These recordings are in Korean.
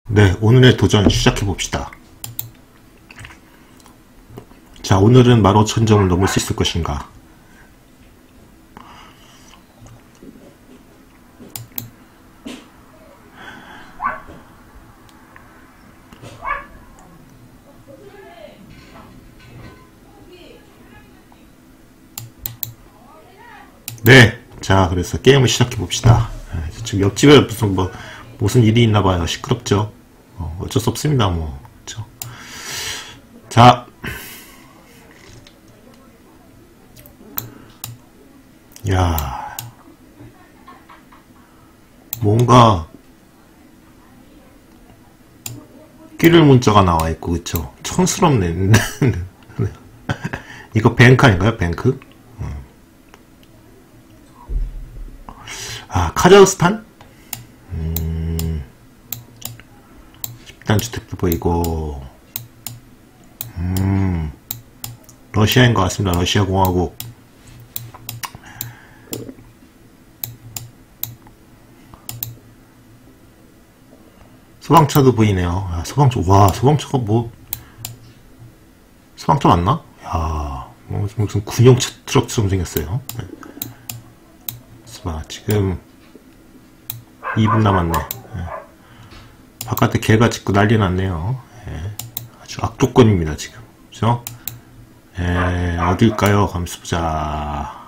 네, 오늘의 도전 시작해봅시다. 자, 오늘은 15,000점을 넘을 수 있을 것인가? 네, 자, 그래서 게임을 시작해봅시다. 지금 옆집에 무슨 일이 있나봐요. 시끄럽죠? 어쩔 수 없습니다, 뭐. 그쵸? 자. 야, 뭔가 끼를 문자가 나와있고, 그쵸? 촌스럽네. 이거 뱅크 아닌가요? 뱅크? 아, 카자흐스탄? 10단 주택도 보이고, 러시아인 것 같습니다. 러시아 공화국. 소방차도 보이네요. 야, 소방차, 와, 소방차가 소방차 맞나? 야, 무슨 군용 트럭처럼 생겼어요. 네. 봐, 지금 2분 남았네. 네. 바깥에 개가 짖고 난리 났네요. 네. 아주 악조건입니다, 지금. 그죠? 어딜까요? 가면서 보자.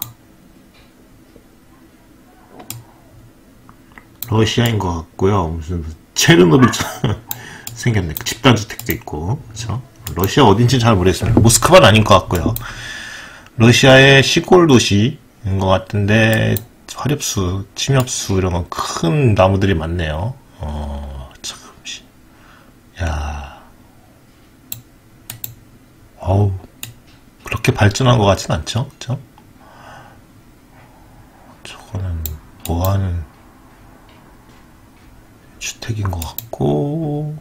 러시아인 것 같고요. 무슨 체르노빌처럼 생겼네. 집단주택도 있고, 그쵸? 러시아 어딘지 잘 모르겠습니다. 모스크바는 아닌 것 같고요. 러시아의 시골 도시인 것 같은데, 화렵수, 침엽수, 이런 건 큰 나무들이 많네요. 참, 야, 어우, 그렇게 발전한 것 같진 않죠? 그쵸? 저거는 뭐하는 주택인 것 같고,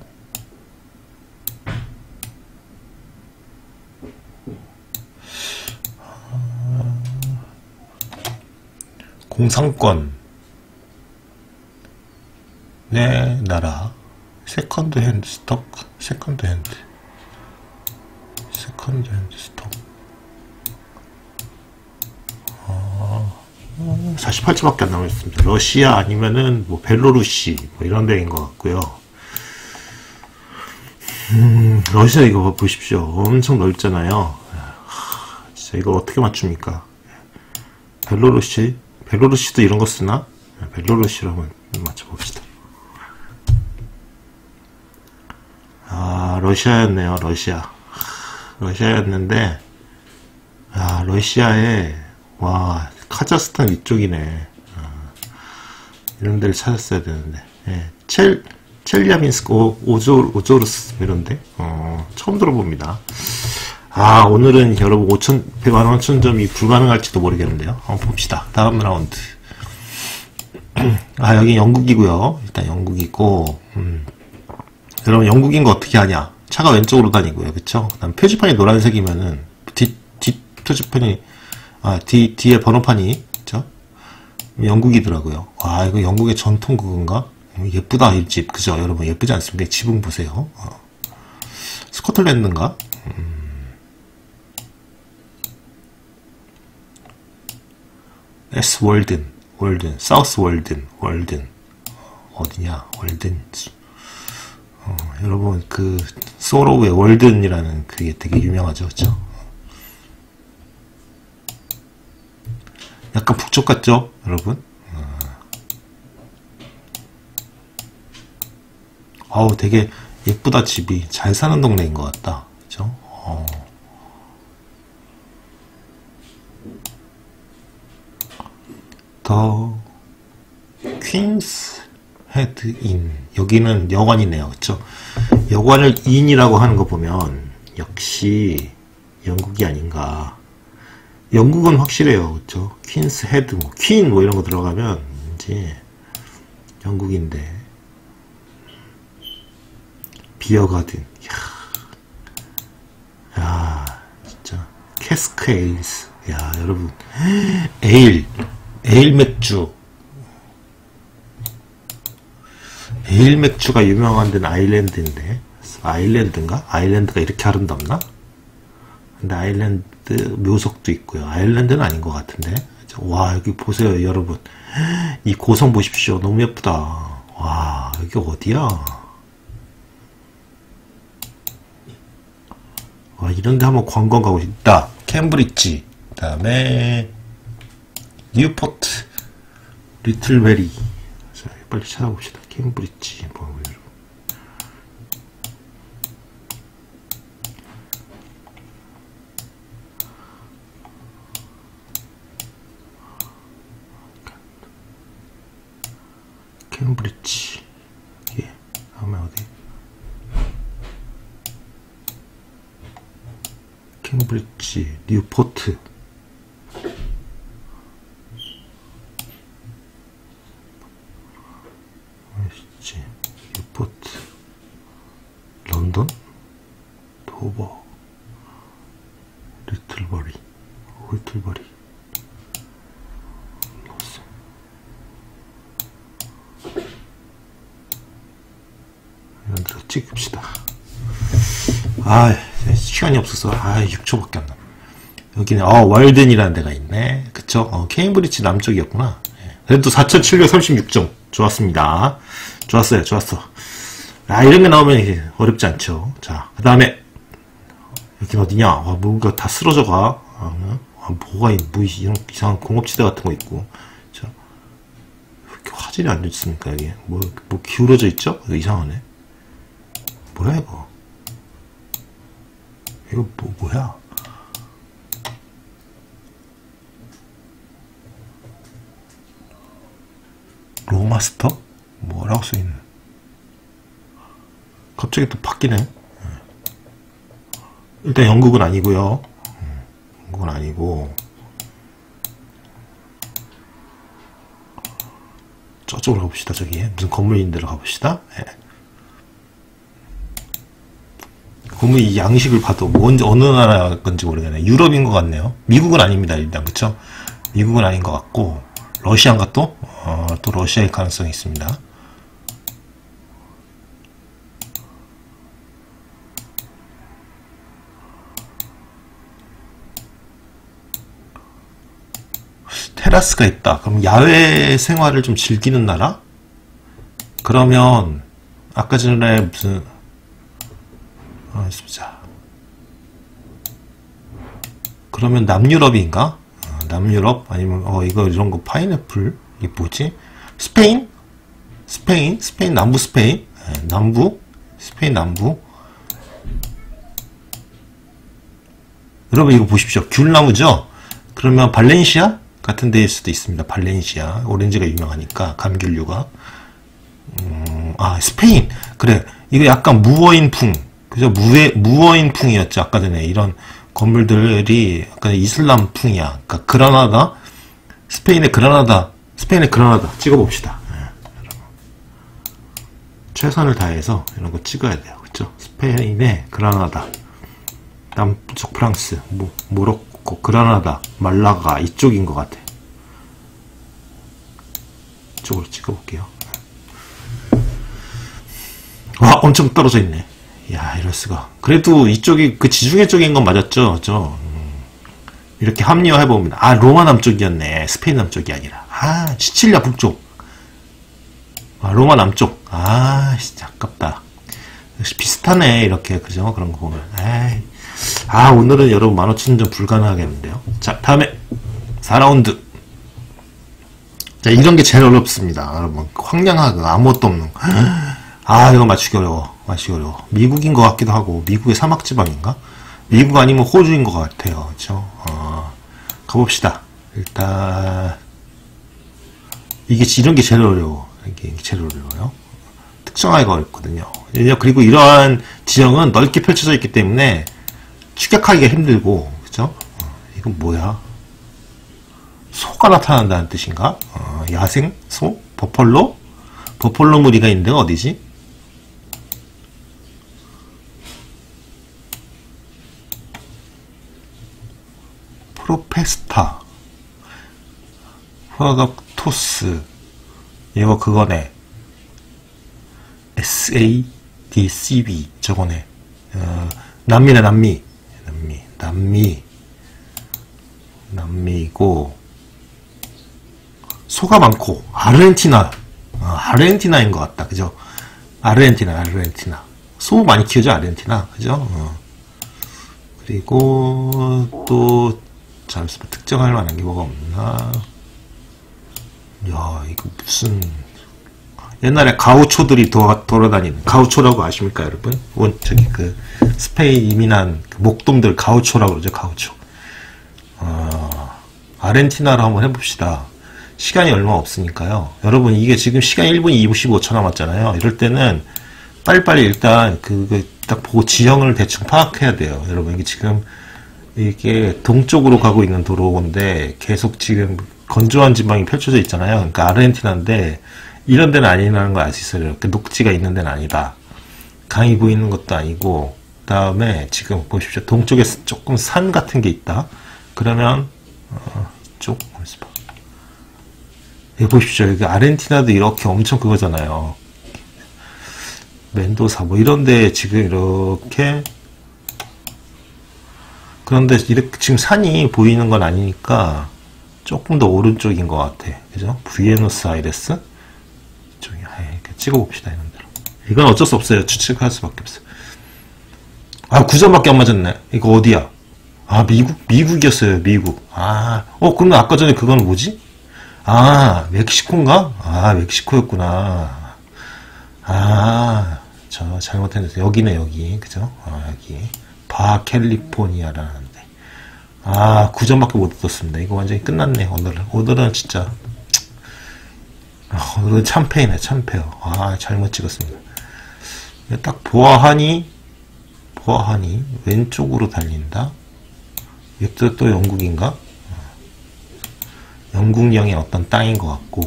공상권, 내 나라, 세컨드 핸드 스톡, 세컨드 핸드 스톡. 48초밖에 안 남았습니다. 러시아 아니면은 뭐 벨로루시 뭐 이런 데인 것 같고요. 러시아 이거 보십시오. 엄청 넓잖아요. 진짜 이거 어떻게 맞춥니까? 벨로루시도 이런 거 쓰나? 벨로루시로 한번 맞춰봅시다. 아, 러시아였네요. 러시아였는데, 아, 러시아에, 와, 카자흐스탄 위쪽이네. 이런 데를 찾았어야 되는데. 예, 첼리아빈스크, 오조르스, 이런데? 처음 들어봅니다. 아, 오늘은 여러분 15,000점이 불가능할지도 모르겠는데요. 한번 봅시다. 다음 라운드. 아, 여기 영국이고요. 일단 영국이고, 여러분 영국인 거 어떻게 하냐? 차가 왼쪽으로 다니고요. 그쵸? 그 다음 표지판이 노란색이면은, 뒷 표지판이, 뒤에 번호판이, 그쵸? 영국이더라고요. 와, 이거 영국의 전통 그건가? 예쁘다, 이 집. 그죠? 여러분 예쁘지 않습니까? 지붕 보세요. 스코틀랜드인가? 월든, 사우스 월든, 어디냐, 월든. 여러분, 소로우의 월든이라는 그게 되게 유명하죠, 그쵸? 약간 북쪽 같죠, 여러분? 어우, 되게 예쁘다, 집이. 잘 사는 동네인 것 같다, 그쵸? 더 퀸스 헤드 인, 여기는 여관이네요. 그쵸? 여관을 인이라고 하는 거 보면 역시 영국이 아닌가. 영국은 확실해요. 그쵸? 퀸스 헤드, 퀸 뭐 이런 거 들어가면 이제 영국인데. 비어가든, 야, 진짜 캐스크 에일스. 야, 여러분, 에일 맥주. 에일 맥주가 유명한 데는 아일랜드인데, 아일랜드인가? 아일랜드가 이렇게 아름답나? 근데 아일랜드 묘석도 있고요. 아일랜드는 아닌 것 같은데. 와, 여기 보세요, 여러분. 이 고성 보십시오. 너무 예쁘다. 와, 여기 어디야? 와, 이런데 한번 관광 가고 싶다. 캠브리지, 그 다음에 뉴포트, 리틀베리. 자, 빨리 찾아봅시다. 캠브리지, 뭐, 여러분. 캠브리지. 예, 다음에 어디? 캠브리지, 뉴포트. 뉴포트. 런던? 도버. 리틀버리. 이런 데로 찍읍시다. 아, 시간이 없어서 6초밖에 안 남아. 여기는 월든이라는 데가 있네. 그쵸? 케임브리지 남쪽이었구나. 그래도 4,736점. 좋았습니다. 좋았어요. 이런 게 나오면 이게 어렵지 않죠. 자, 그 다음에 여긴 어디냐? 뭐가 다 쓰러져가. 뭐가 뭐 이런 이상한 공업지대 같은 거 있고. 자, 왜 이렇게 화질이 안 좋습니까? 여기 뭐 기울어져 있죠? 이거 이상하네. 뭐야 이거? 이거 뭐야? 로마스터? 뭐라고 써있네. 갑자기 또 바뀌네. 일단 영국은 아니고요. 영국은 아니고 저쪽으로 가봅시다. 저기 무슨 건물 있는 데로 가봅시다. 건물 이 양식을 봐도 뭔지 어느 나라 건지 모르겠네. 유럽인 것 같네요. 미국은 아닙니다. 일단 그쵸? 미국은 아닌 것 같고 러시아인가 또? 또 러시아일 가능성이 있습니다. 테라스가 있다. 그럼 야외 생활을 좀 즐기는 나라? 그러면 아까 전에 무슨 진짜 그러면 남유럽인가? 남유럽 아니면 이거 이런 거 파인애플 이게 뭐지? 스페인 남부 스페인 스페인 남부. 여러분 이거 보십시오. 귤나무죠? 그러면 발렌시아 같은 데일 수도 있습니다. 발렌시아 오렌지가 유명하니까 감귤류가. 스페인. 그래, 이거 약간 무어인풍, 그죠? 무어인풍이었죠 아까 전에. 이런 건물들이 약간 이슬람풍이야. 그러니까 그라나다, 스페인의 그라나다 찍어봅시다. 최선을 다해서 이런 거 찍어야 돼요. 그쵸? 스페인의 그라나다, 남쪽 프랑스, 모로코, 그라나다, 말라가 이쪽인 것 같아. 이쪽으로 찍어볼게요. 와, 엄청 떨어져 있네. 야, 이럴 수가. 그래도 이쪽이 그 지중해 쪽인 건 맞았죠? 이렇게 합리화해 봅니다. 로마 남쪽이었네. 스페인 남쪽이 아니라. 시칠리아 북쪽. 로마 남쪽. 진짜 아깝다. 역시 비슷하네. 이렇게 그죠? 그런 거 보면. 오늘은 여러분 15,000점 불가능하겠는데요. 자, 다음에 4라운드. 자, 이런 게 제일 어렵습니다. 여러분, 황량하고 아무것도 없는 거. 이거 맞추기 어려워. 미국인 것 같기도 하고, 미국의 사막지방인가? 미국 아니면 호주인 것 같아요. 그쵸? 가봅시다. 일단, 이런 게 제일 어려워. 이게 제일 어려워요. 특정하기가 어렵거든요. 그리고 이러한 지형은 넓게 펼쳐져 있기 때문에 추격하기가 힘들고, 그죠? 이건 뭐야? 소가 나타난다는 뜻인가? 야생? 소? 버펄로? 버펄로 무리가 있는 데가 어디지? 프로페스타, 프로덕토스. 이거 그거네. SADCB 저거네. 남미이고 소가 많고 아르헨티나. 아르헨티나인 것 같다. 그죠? 아르헨티나. 소 많이 키우죠, 아르헨티나. 그죠? 그리고 또 잠시만 특정할 만한 게 뭐가 없나? 야, 이거 무슨 옛날에 가우초들이 돌아다니는 가우초라고 아십니까, 여러분? 저기 그 스페인 이민한 그 목동들 가우초라고 그러죠, 가우초. 아르헨티나로 한번 해봅시다. 시간이 얼마 없으니까요. 여러분, 이게 지금 시간이 1분이 25초 남았잖아요. 이럴 때는 빨리빨리 일단 딱 보고 지형을 대충 파악해야 돼요. 여러분, 이게 지금 이게 동쪽으로 가고 있는 도로인데 계속 지금 건조한 지방이 펼쳐져 있잖아요. 그러니까 아르헨티나인데 이런 데는 아니라는 걸 알 수 있어요. 이렇게 녹지가 있는 데는 아니다. 강이 보이는 것도 아니고, 그 다음에 지금 보십시오. 동쪽에 조금 산 같은 게 있다. 그러면 여기 보십시오. 여기 아르헨티나도 이렇게 엄청 그거잖아요. 멘도사 뭐 이런데 지금 이렇게, 그런데 이렇게 지금 산이 보이는 건 아니니까 조금 더 오른쪽인 것 같아. 그죠? 부에노스아이레스 쪽이 이렇게 찍어봅시다. 이런 대로. 이건 어쩔 수 없어요. 추측할 수밖에 없어요. 9점밖에 안 맞았네. 이거 어디야? 미국이었어요. 미국. 그럼 아까 전에 그건 뭐지? 멕시코인가? 멕시코였구나. 저 잘못했는데 여기네, 여기. 그죠? 여기 바캘리포니아라는데. 9점밖에 못 얻었습니다. 이거 완전히 끝났네. 오늘은 진짜 오늘은 참패이네, 참패요. 잘못 찍었습니다. 딱 보아하니 왼쪽으로 달린다. 이것도 또 영국인가? 영국령의 어떤 땅인 것 같고.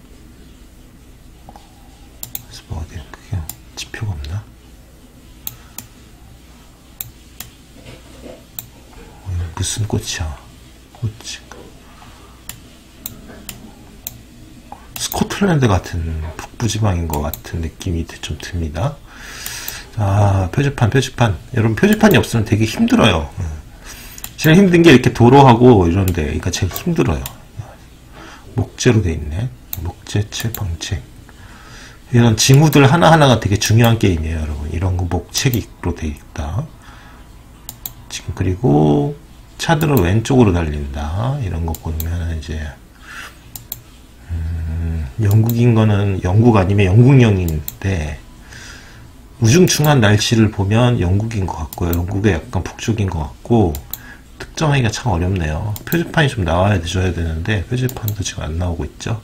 그래서 뭐 어디 그게 지표가 없나? 무슨 꽃이야? 꽃이 스코틀랜드 같은 북부지방인 것 같은 느낌이 좀 듭니다. 표지판. 여러분, 표지판이 없으면 되게 힘들어요. 제일 힘든 게 이렇게 도로하고 이런데, 그러니까 제일 힘들어요. 목재로 돼 있네. 목재, 칠방책. 이런 징후들 하나하나가 되게 중요한 게임이에요, 여러분. 이런 거 목책으로 돼 있다. 지금, 그리고 차들은 왼쪽으로 달린다. 이런 거 보면 이제, 영국인 거는 영국 아니면 영국령인데, 우중충한 날씨를 보면 영국인 것 같고요. 영국의 약간 북쪽인 것 같고, 특정하기가 참 어렵네요. 표지판이 좀 나와줘야 되는데, 표지판도 지금 안 나오고 있죠.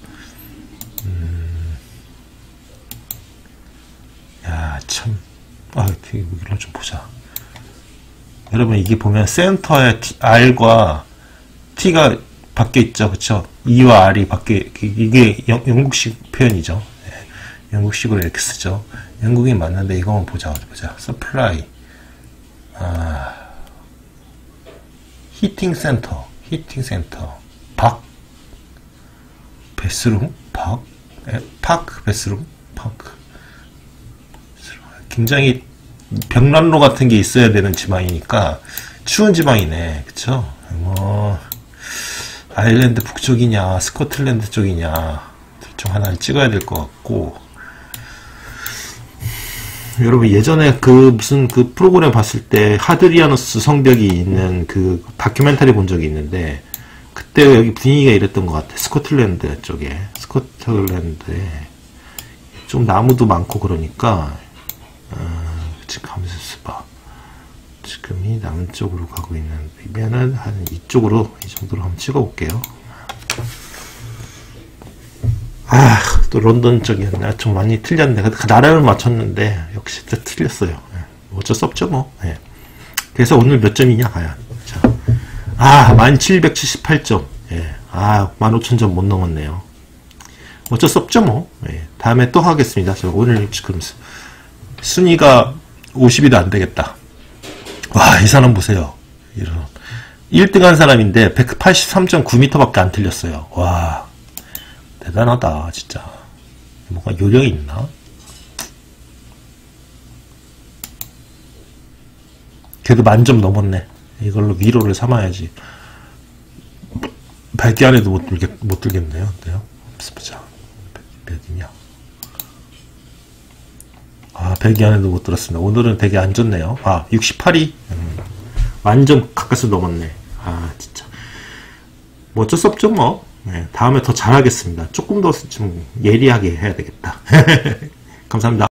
참. 되게 이걸 좀 보자. 여러분, 이게 보면 센터에 R과 T가 바뀌어 있죠. 그쵸? E와 R이 이게 영국식 표현이죠. 영국식으로 이렇게 쓰죠. 영국이 맞는데 이거만 보자. 서플라이. 히팅 센터. 베스룸? 베스룸? 굉장히 벽난로 같은 게 있어야 되는 지방이니까 추운 지방이네. 그쵸? 아일랜드 북쪽이냐 스코틀랜드 쪽이냐 둘 중 하나를 찍어야 될 것 같고, 여러분 예전에 무슨 프로그램 봤을 때 하드리아누스 성벽이 있는 다큐멘터리 본 적이 있는데, 그때 여기 분위기가 이랬던 것 같아. 스코틀랜드에 좀 나무도 많고 그러니까 지금 가면서 봐. 지금이 남쪽으로 가고 있는 비면은 한 이쪽으로 이 정도로 한번 찍어볼게요. 또 런던 쪽이었네. 좀 많이 틀렸네. 나라를 맞췄는데 역시 또 틀렸어요. 어쩔 수 없죠 뭐. 그래서 오늘 몇 점이냐 과연. 자, 1778점. 15,000점 못 넘었네요. 어쩔 수 없죠 뭐. 다음에 또 하겠습니다. 저 오늘 지금 순위가 50위도 안 되겠다. 이 사람 보세요. 1등 한 사람인데 183.9m밖에 안 틀렸어요. 대단하다 진짜. 뭐가 요령이 있나? 그래도 만점 넘었네. 이걸로 위로를 삼아야지. 100개 안에도 못 들겠네요. 어때요? 보자. 몇이냐? 아, 100개 안에도 못 들었습니다. 오늘은 되게 안 좋네요. 아, 68위. 완전 가까스 넘었네. 아, 진짜. 뭐 어쩔 수 없죠, 뭐. 네, 다음에 더 잘하겠습니다. 조금 더 좀 예리하게 해야 되겠다. 감사합니다.